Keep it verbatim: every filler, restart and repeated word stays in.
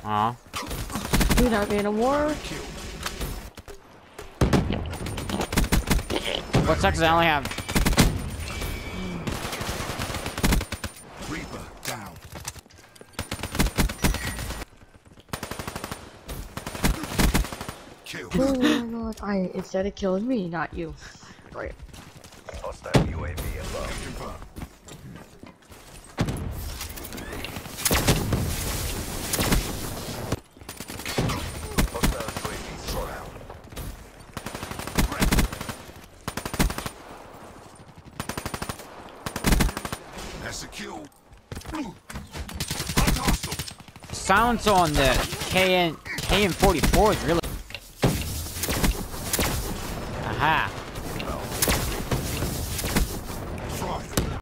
Aw. You're not being a war. What sucks is I only have. Reaper down. Kill. Oh my god! I instead of killing me, not you. Right. Hostile U A V above. Confirmed. Hostile U A V short out. That's a kill. Hostile. Sounds on the K N K N forty-four is really. Aha.